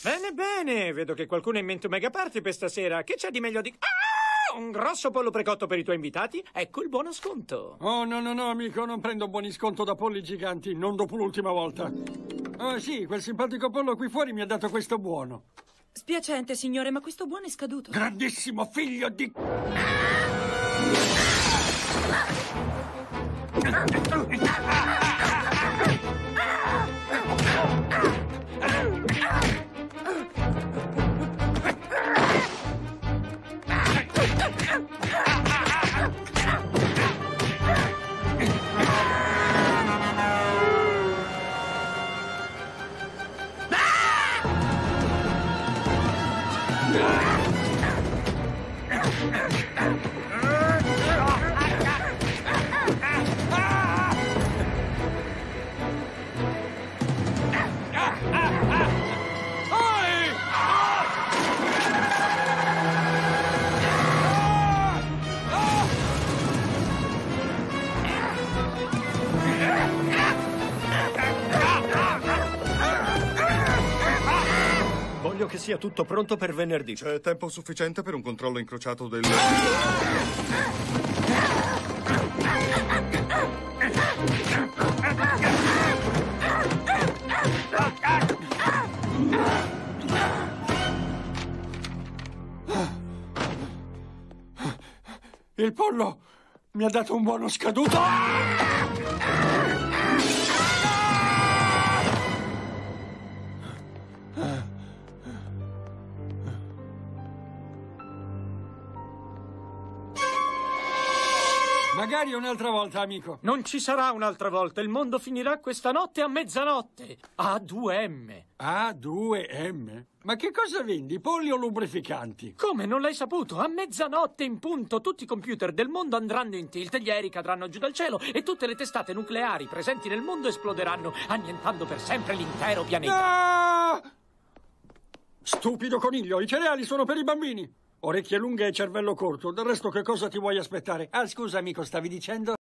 Bene, bene. Vedo che qualcuno ha in mente un mega party per stasera. Che c'è di meglio di... Ah! Un grosso pollo precotto per i tuoi invitati? Ecco il buono sconto. Oh, no, amico, non prendo buoni sconto da polli giganti, non dopo l'ultima volta. Oh, sì, quel simpatico pollo qui fuori mi ha dato questo buono. Spiacente, signore, ma questo buono è scaduto. Grandissimo figlio di... Voglio che sia tutto pronto per venerdì. C'è tempo sufficiente per un controllo incrociato del... Il pollo mi ha dato un buono scaduto. Magari un'altra volta, amico. Non ci sarà un'altra volta. Il mondo finirà questa notte a mezzanotte. A2M. A2M? Ma che cosa vendi? Polli o lubrificanti? Come, non l'hai saputo? A mezzanotte in punto tutti i computer del mondo andranno in tilt, gli aerei cadranno giù dal cielo e tutte le testate nucleari presenti nel mondo esploderanno, annientando per sempre l'intero pianeta. Ah! Stupido coniglio, i cereali sono per i bambini. Orecchie lunghe e cervello corto, del resto che cosa ti vuoi aspettare? Ah, scusa amico, stavi dicendo?